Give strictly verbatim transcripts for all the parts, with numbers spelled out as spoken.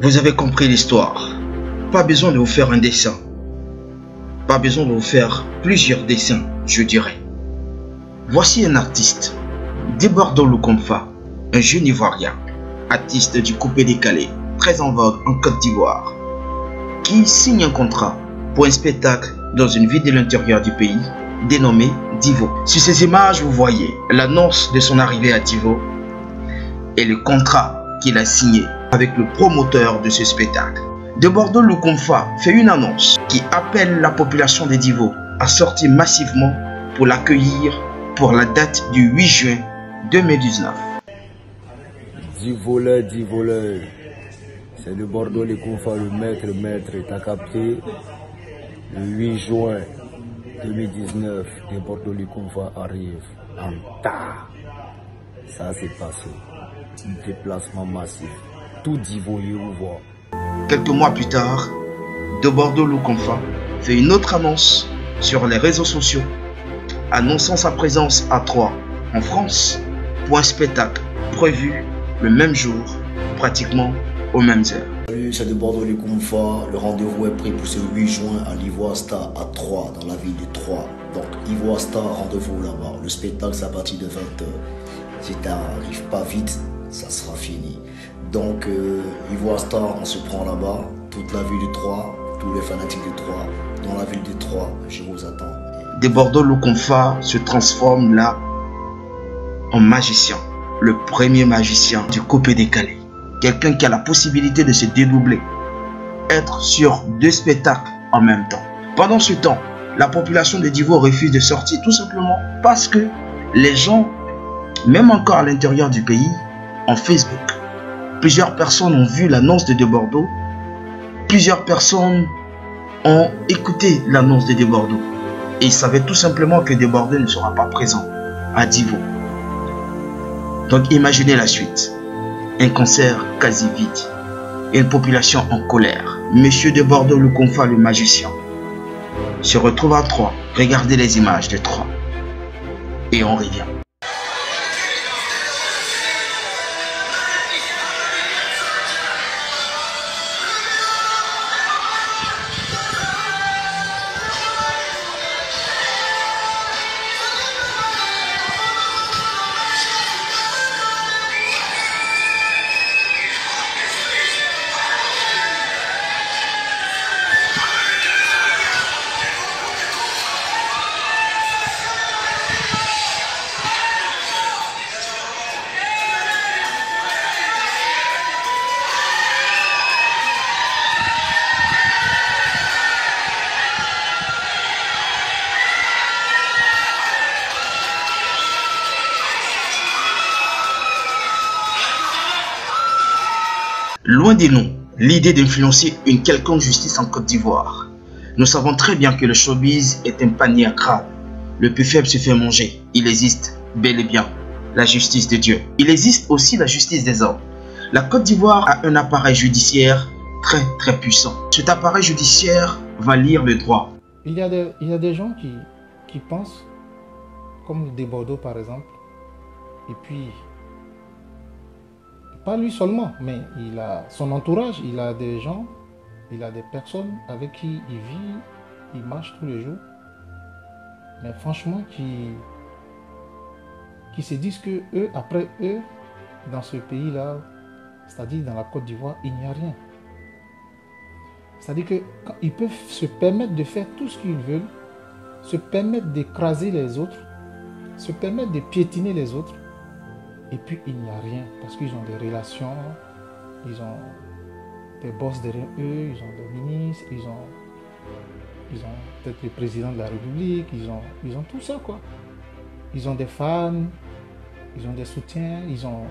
Vous avez compris l'histoire. Pas besoin de vous faire un dessin. Pas besoin de vous faire plusieurs dessins, je dirais. Voici un artiste, Débordant Lukomfa, un jeune Ivoirien, artiste du coupé-décalé, très en vogue en Côte d'Ivoire, qui signe un contrat pour un spectacle dans une ville de l'intérieur du pays dénommée Divo. Sur ces images, vous voyez l'annonce de son arrivée à Divo et le contrat qu'il a signé avec le promoteur de ce spectacle. Débordant Lukomfa fait une annonce qui appelle la population de Divo à sortir massivement pour l'accueillir pour la date du huit juin deux mille dix-neuf. dix voleurs, dix voleurs. C'est Débordant Lukomfa, le maître, le maître est à capter. Le huit juin deux mille dix-neuf, Débordant Lukomfa arrive en tas. Ça s'est passé. Un déplacement massif. Tout Divo y ouvre. Quelques mois plus tard, Débordant Lukomfa fait une autre annonce sur les réseaux sociaux, annonçant sa présence à Troyes, en France, pour un spectacle prévu le même jour, pratiquement aux mêmes heures. Salut, c'est Débordant Lukomfa. Le rendez-vous est pris pour ce huit juin à l'Ivoire Star à Troyes, dans la ville de Troyes. Donc, Ivoire Star, rendez-vous là-bas. Le spectacle, c'est à partir de vingt heures. Si tu n'arrives pas vite, ça sera fini. Donc, euh, Ivoire Star, on se prend là-bas. Toute la ville de Troyes, tous les fanatiques de Troyes, dans la ville de Troyes, je vous attends. Débordant Lukomfa se transforme là en magicien, le premier magicien du coupé-décalé. Quelqu'un qui a la possibilité de se dédoubler, être sur deux spectacles en même temps. Pendant ce temps, la population de Divo refuse de sortir tout simplement parce que les gens, même encore à l'intérieur du pays, en Facebook, plusieurs personnes ont vu l'annonce de Débordant, plusieurs personnes ont écouté l'annonce de Débordant et ils savaient tout simplement que Débordant ne sera pas présent à Divo. Donc imaginez la suite. Un concert quasi vide et une population en colère. Monsieur Débordant Lukomfa, le magicien, se retrouve à Troyes. Regardez les images de Troyes et on revient. Loin de nous, l'idée d'influencer une quelconque justice en Côte d'Ivoire. Nous savons très bien que le showbiz est un panier à crabe. Le plus faible se fait manger. Il existe bel et bien la justice de Dieu. Il existe aussi la justice des hommes. La Côte d'Ivoire a un appareil judiciaire très très puissant. Cet appareil judiciaire va lire le droit. Il y a des, il y a des gens qui, qui pensent, comme Débordant par exemple, et puis... Pas lui seulement, mais il a son entourage, il a des gens, il a des personnes avec qui il vit, il marche tous les jours. Mais franchement, qui, qui se disent que eux, après eux, dans ce pays-là, c'est-à-dire dans la Côte d'Ivoire, il n'y a rien. C'est-à-dire qu'ils peuvent se permettre de faire tout ce qu'ils veulent, se permettre d'écraser les autres, se permettre de piétiner les autres. Et puis il n'y a rien, parce qu'ils ont des relations, ils ont des boss derrière eux, ils ont des ministres, ils ont, ils ont peut-être le président de la République, ils ont, ils ont tout ça quoi. Ils ont des fans, ils ont des soutiens, ils ont,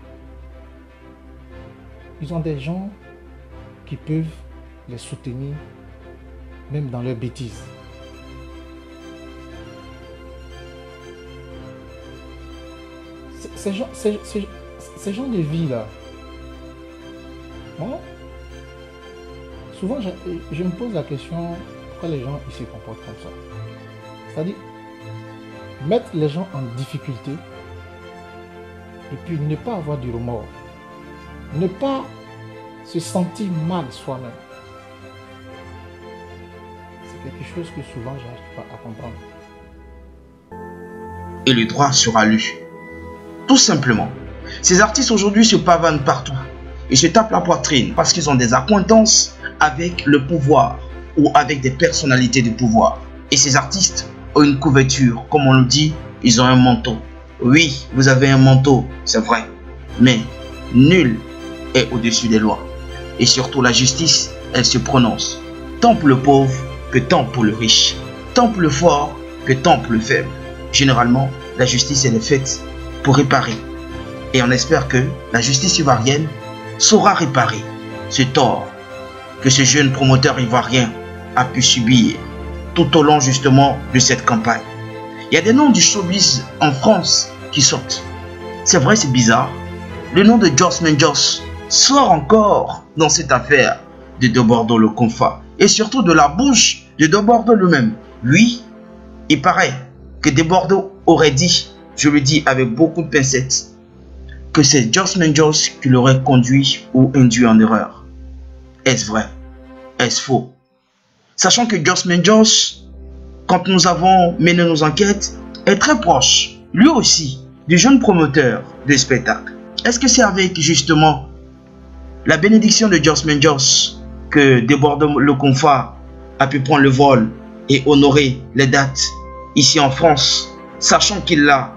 ils ont des gens qui peuvent les soutenir, même dans leurs bêtises. Ces gens, ces, ces, ces gens de vie là, bon, souvent je, je me pose la question pourquoi les gens ils se comportent comme ça. C'est-à-dire mettre les gens en difficulté et puis ne pas avoir du remords. Ne pas se sentir mal soi-même. C'est quelque chose que souvent je n'arrive pas à comprendre. Et le droit sera lu. Tout simplement. Ces artistes aujourd'hui se pavanent partout. Ils se tapent la poitrine parce qu'ils ont des accointances avec le pouvoir ou avec des personnalités de pouvoir. Et ces artistes ont une couverture, comme on le dit, ils ont un manteau. Oui, vous avez un manteau, c'est vrai. Mais nul est au-dessus des lois. Et surtout la justice, elle se prononce. Tant pour le pauvre que tant pour le riche. Tant pour le fort que tant pour le faible. Généralement, la justice elle est faite pour réparer. Et on espère que la justice ivoirienne saura réparer ce tort que ce jeune promoteur ivoirien a pu subir tout au long justement de cette campagne. Il y a des noms du showbiz en France qui sortent. C'est vrai, c'est bizarre. Le nom de Josman Jos sort encore dans cette affaire de De Bordeaux le Confa. Et surtout de la bouche de De Bordeaux lui-même. Lui, il paraît que De Bordeaux aurait dit, je le dis avec beaucoup de pincettes, que c'est Josman Jos qui l'aurait conduit ou induit en erreur. Est-ce vrai? Est-ce faux? Sachant que Josman Jos, quand nous avons mené nos enquêtes, est très proche, lui aussi, du jeune promoteur de spectacle. Est-ce que c'est avec justement la bénédiction de Josman Jos que De Bordeaux le Confa a pu prendre le vol et honorer les dates ici en France, sachant qu'il a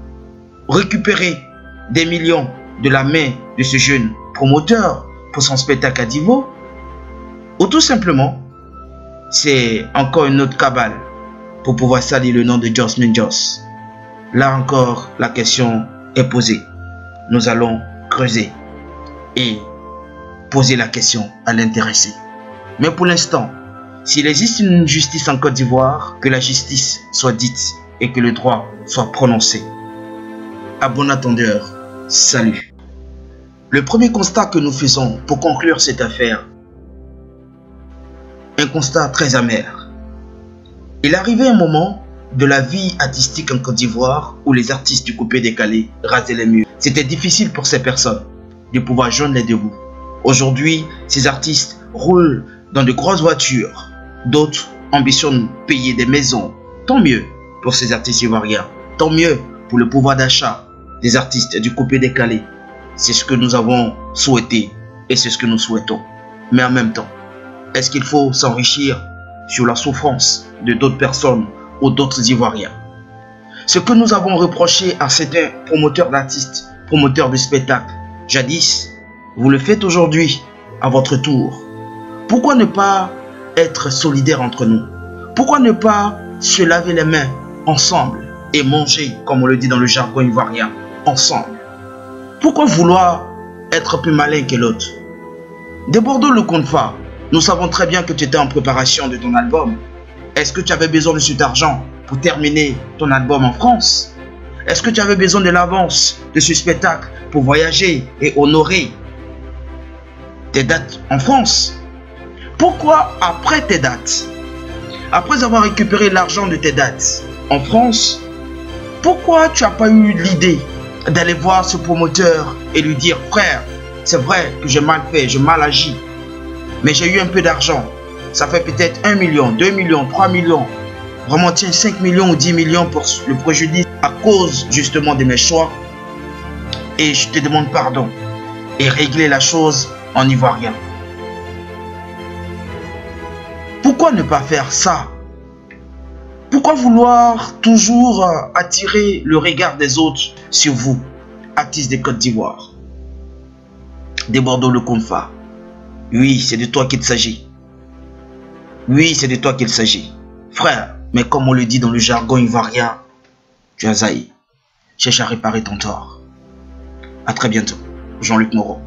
récupéré des millions de la main de ce jeune promoteur pour son spectacle à Divo? Ou tout simplement, c'est encore une autre cabale pour pouvoir salir le nom de Josman Jos? Là encore, la question est posée. Nous allons creuser et poser la question à l'intéressé. Mais pour l'instant, s'il existe une justice en Côte d'Ivoire, que la justice soit dite et que le droit soit prononcé. À bon attendeur, salut. Le premier constat que nous faisons pour conclure cette affaire, un constat très amer. Il arrivait un moment de la vie artistique en Côte d'Ivoire où les artistes du coupé décalé rasaient les murs. C'était difficile pour ces personnes de pouvoir joindre les deux bouts. Aujourd'hui, ces artistes roulent dans de grosses voitures. D'autres ambitionnent payer des maisons. Tant mieux pour ces artistes ivoiriens. Tant mieux pour le pouvoir d'achat des artistes du coupé décalé. C'est ce que nous avons souhaité et c'est ce que nous souhaitons. Mais en même temps, est-ce qu'il faut s'enrichir sur la souffrance de d'autres personnes ou d'autres Ivoiriens? Ce que nous avons reproché à certains promoteurs d'artistes, promoteurs de spectacles, jadis, vous le faites aujourd'hui à votre tour. Pourquoi ne pas être solidaires entre nous? Pourquoi ne pas se laver les mains ensemble et manger, comme on le dit dans le jargon ivoirien, ensemble? Pourquoi vouloir être plus malin que l'autre? De Bordeaux le Confa, nous savons très bien que tu étais en préparation de ton album. Est-ce que tu avais besoin de cet argent pour terminer ton album en France? Est-ce que tu avais besoin de l'avance de ce spectacle pour voyager et honorer tes dates en France? Pourquoi après tes dates, après avoir récupéré l'argent de tes dates en France, pourquoi tu n'as pas eu l'idée d'aller voir ce promoteur et lui dire: frère, c'est vrai que j'ai mal fait, j'ai mal agi, mais j'ai eu un peu d'argent. Ça fait peut-être un million, deux millions, trois millions. Vraiment, tiens, cinq millions ou dix millions pour le préjudice à cause justement de mes choix. Et je te demande pardon. Et régler la chose en ivoirien. Pourquoi ne pas faire ça? Pourquoi vouloir toujours attirer le regard des autres sur vous, artistes de Côte d'Ivoire? De Bordeaux le Confa. Oui, c'est de toi qu'il s'agit. Oui, c'est de toi qu'il s'agit. Frère, mais comme on le dit dans le jargon ivoirien, tu as zaï. Cherche à réparer ton tort. À très bientôt. Jean-Luc Moreau.